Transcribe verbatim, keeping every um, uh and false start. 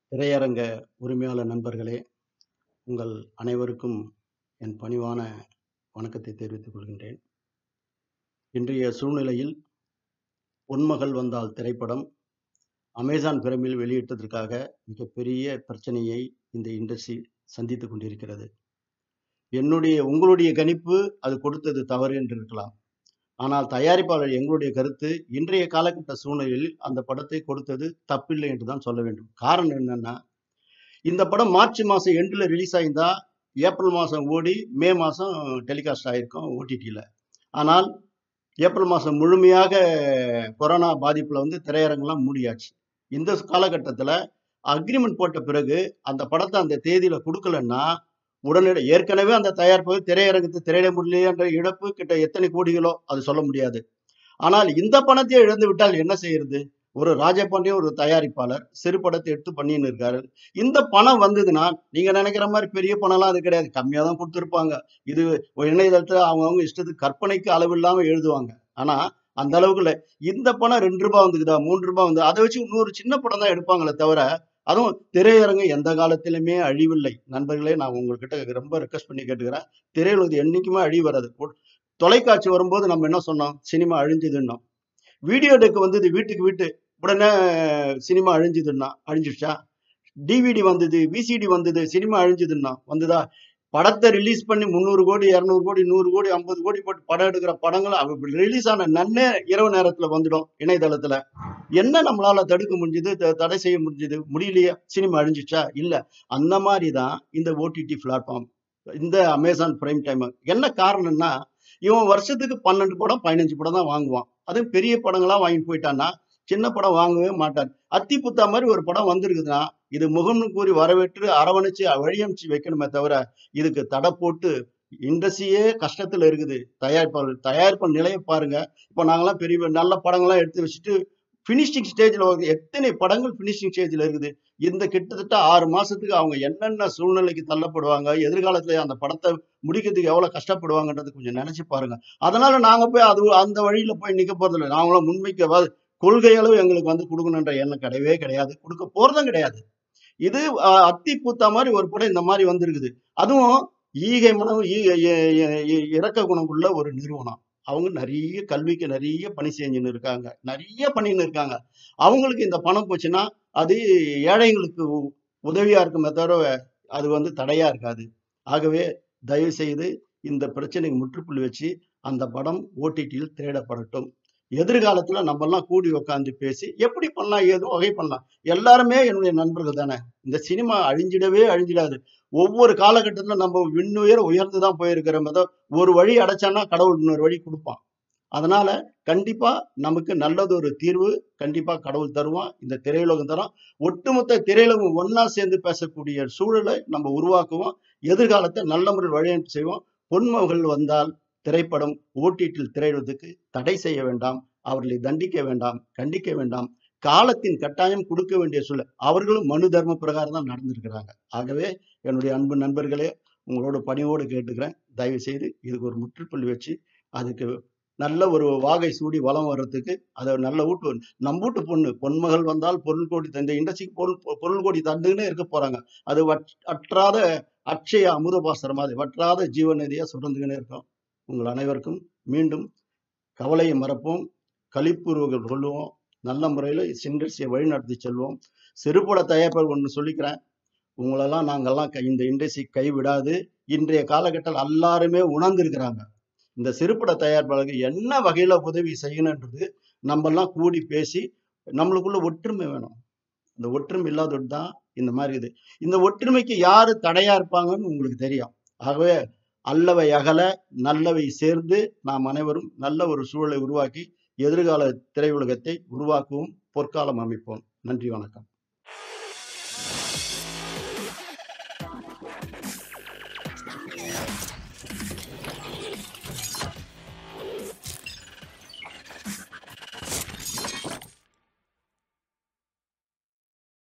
திரையரங்க உரிமையாளர் நண்பர்களே, உங்கள் அனைவருக்கும் என் பணிவான வணக்கத்தை தெரிவித்துக் கொள்கின்றேன். இன்றைய சூழ்நிலையில் பொன்மகள் வந்தால் திரைப்படம் அமேசான் பிரைமில் வெளியிட்டதற்காக மிகப்பெரிய பிரச்சனையை இந்த இண்டஸ்ட்ரி சந்தித்துக் கொண்டிருக்கிறது. என்னுடைய உங்களுடைய கணிப்பு அது கொடுத்தது தவறு என்று இருக்கலாம். ஆனால் தயாரிப்பாளர் எங்களுடைய கருத்து இன்றைய காலகட்ட சூழ்நிலையில் அந்த படத்தை கொடுத்தது தப்பில்லை என்று தான் சொல்ல வேண்டும். காரணம் என்னன்னா, இந்த படம் மார்ச் மாசம் எண்டுல ரிலீஸ் ஆயிருந்தா ஏப்ரல் மாசம் ஓடி மே மாசம் டெலிகாஸ்ட் ஆயிருக்கும் ஓடிடியில். ஆனால் ஏப்ரல் மாதம் முழுமையாக கொரோனா பாதிப்பில் வந்து திரையரங்கெல்லாம் மூடியாச்சு. இந்த காலகட்டத்தில் அக்ரிமெண்ட் போட்ட பிறகு அந்த படத்தை அந்த தேதியில் கொடுக்கலன்னா உடனடி ஏற்கனவே அந்த தயாரிப்பு திரையரங்கத்தை திரையிட முடியலையன்ற இழப்பு கிட்ட எத்தனை கோடிகளோ அது சொல்ல முடியாது. ஆனால் இந்த பணத்தையே இழந்து விட்டால் என்ன செய்யறது? ஒரு ராஜபாண்டியன் ஒரு தயாரிப்பாளர் சிறு படத்தை எடுத்து பண்ணின்னு இருக்காரு. இந்த பணம் வந்ததுன்னா நீங்க நினைக்கிற மாதிரி பெரிய பணம்லாம் அது கிடையாது, கம்மியா தான் கொடுத்துருப்பாங்க. இது இணையதளத்துல அவங்கவுங்க இஷ்டத்துக்கு கற்பனைக்கு அளவு இல்லாம எழுதுவாங்க. ஆனா அந்த அளவுக்குள்ள இந்த பணம் ரெண்டு ரூபாய் வந்துக்குதா மூன்று ரூபாய் வந்து அதை வச்சு இன்னொரு சின்ன படம் தான் எடுப்பாங்களே தவிர, அதுவும் திரையரங்கு எந்த காலத்திலுமே அழிவில்லை. நண்பர்களே, நான் உங்ககிட்ட ரொம்ப ரெக்வஸ்ட் பண்ணி கேட்டுக்கிறேன், திரையுலகு என்னைக்குமே அழிவு வராது. தொலைக்காட்சி வரும்போது நம்ம என்ன சொன்னோம்? சினிமா அழிஞ்சுதுன்னோம். வீடியோ டெக் வந்தது வீட்டுக்கு வீட்டு, உடனே சினிமா அழிஞ்சுதுன்னா அழிஞ்சிடுச்சா? டிவிடி வந்தது, விசிடி வந்தது, சினிமா அழிஞ்சுதுன்னா வந்ததா? படத்தை ரிலீஸ் பண்ணி முந்நூறு கோடி இரநூறு கோடி நூறு கோடி ஐம்பது கோடி போட்டு படம் எடுக்கிற படங்கள் ரிலீஸ் ஆன நன்னே இரவு நேரத்துல வந்துடும் இணையதளத்துல. என்ன நம்மளால தடுக்க முடிஞ்சது, தடை செய்ய முடிஞ்சது? முடியலையே. சினிமா அழிஞ்சிச்சா? இல்ல. அந்த மாதிரி தான் இந்த ஓடிடி பிளாட்ஃபார்ம், இந்த அமேசான் பிரைம் டைம். என்ன காரணம்னா, இவன் வருஷத்துக்கு பன்னெண்டு படம் பதினஞ்சு படம் தான் வாங்குவான். அதுவும் பெரிய படங்களா வாங்கிட்டு போயிட்டான்னா சின்ன படம் வாங்கவே மாட்டார். அத்தி புத்தா மாதிரி ஒரு படம் வந்திருக்குதுன்னா இது முகம்னு கூறி வரவேற்று அரவணைச்சு வழியமைச்சு வைக்கணுமே தவிர, இதுக்கு தடை போட்டு இண்டஸ்ட்ரியே கஷ்டத்துல இருக்குது. தயாரிப்பாளர் தயாரிப்பு நிலையை பாருங்க. இப்போ நாங்கெல்லாம் பெரிய நல்ல படங்கள்லாம் எடுத்து வச்சுட்டு பினிஷிங் ஸ்டேஜ்ல எத்தனை படங்கள் பினிஷிங் ஸ்டேஜ்ல இருக்குது. இந்த கிட்டத்தட்ட ஆறு மாசத்துக்கு அவங்க என்னென்ன சூழ்நிலைக்கு தள்ளப்படுவாங்க, எதிர்காலத்துல அந்த படத்தை முடிக்கிறதுக்கு எவ்வளவு கஷ்டப்படுவாங்கன்றது கொஞ்சம் நினைச்சு பாருங்க. அதனால நாங்க போய் அது அந்த வழியில போய் நிக்க போறது இல்லை. நாங்களும் முன்வைக்க கொள்கை அளவு எங்களுக்கு வந்து கொடுக்கணுன்ற எண்ணம் கிடையவே கிடையாது, கொடுக்க போறதும் கிடையாது. இது அத்தி பூத்தா மாதிரி ஒரு படம் இந்த மாதிரி வந்திருக்குது. அதுவும் ஈகை மனம் இறக்க குணம் உள்ள ஒரு நிறுவனம். அவங்க நிறைய கல்விக்கு நிறைய பணி செஞ்சுன்னு இருக்காங்க, நிறைய பண்ணின்னு இருக்காங்க. அவங்களுக்கு இந்த பணம் போச்சுன்னா அது ஏழைங்களுக்கு உதவியா இருக்குமே தவிர அது வந்து தடையா இருக்காது. ஆகவே தயவு செய்து இந்த பிரச்சனைக்கு முற்றுப்புள்ளி வச்சு அந்த படம் ஓடிடியில் திரையிடப்படட்டும். எதிர்காலத்துல நம்ம எல்லாம் கூடி உட்காந்து பேசி எப்படி பண்ணலாம், ஏதோ வகை பண்ணலாம். எல்லாருமே என்னுடைய நண்பர்கள் தானே. இந்த சினிமா அழிஞ்சிடவே அழிஞ்சிடாது. ஒவ்வொரு காலகட்டத்துல நம்ம விண்ணுயர உயர்ந்துதான் போயிருக்கிறோம். ஒரு வழி அடைச்சான்னா கடவுள் இன்னொரு வழி கொடுப்பான். அதனால கண்டிப்பா நமக்கு நல்லது ஒரு தீர்வு கண்டிப்பா கடவுள் தருவான், இந்த திரையுலகம் தரும். ஒட்டுமொத்த திரையுலகம் ஒன்னா சேர்ந்து பேசக்கூடிய சூழலை நம்ம உருவாக்குவோம். எதிர்காலத்தை நல்ல முறையில் வழியமைப்பு செய்வோம். பொன்மகள் வந்தால் திரைப்படம் ஓடிடியில் திரையிடுவதற்கு தடை செய்ய வேண்டாம், அவர்களை தண்டிக்க வேண்டாம், கண்டிக்க வேண்டாம். காலத்தின் கட்டாயம் கொடுக்க வேண்டிய சூழல். அவர்களும் மனு தர்ம பிரகாரம் தான் நடந்திருக்கிறாங்க. ஆகவே என்னுடைய அன்பு நண்பர்களே, உங்களோட பணியோடு கேட்டுக்கிறேன், தயவு செய்து இதுக்கு ஒரு முற்றுப்புள்ளி வச்சு அதுக்கு நல்ல ஒரு வாகை சூடி வளம் வர்றதுக்கு அதை நல்ல ஊட்டு. நம்ம வீட்டு பொண்ணு பொன்மகள் வந்தால் பொருள் கோடி தந்த இண்டஸ்ட்ரிக்கு பொருள் பொருள் கோடி தந்துன்னே இருக்க போறாங்க. அது வற்றாத அட்சய அமுதபாசரம் மாதிரி வற்றாத ஜீவநதியா சுரந்துக்கினே இருக்கும். உங்கள் அனைவருக்கும் மீண்டும் கவலையை மறப்போம், கழிப்புறவுகள் கொள்வோம், நல்ல முறையில் இண்டஸ்ட்ரியை வழி நடத்தி செல்வோம். சிறுபட தயாரிப்பாளர் ஒன்று சொல்லிக்கிறேன், உங்களெல்லாம் நாங்கள்லாம் இந்த இண்டஸ்ட்ரி கைவிடாது. இன்றைய காலகட்டத்தில் எல்லாருமே உணர்ந்திருக்கிறாங்க. இந்த சிறுபட தயாரிப்பாளர்கள் என்ன வகையில உதவி செய்யணுன்றது நம்ம எல்லாம் கூடி பேசி நம்மளுக்குள்ள ஒற்றுமை வேணும். இந்த ஒற்றுமை இல்லாதது தான் இந்த மாதிரி இது. இந்த ஒற்றுமைக்கு யாரு தடையா இருப்பாங்கன்னு உங்களுக்கு தெரியும். ஆகவே அல்லவை அகல நல்லவை சேர்ந்து நாம் அனைவரும் நல்ல ஒரு சூழலை உருவாக்கி எதிர்கால திரையுலகத்தை உருவாக்குவோம், பொற்காலம் அமைப்போம். நன்றி, வணக்கம். Yeah.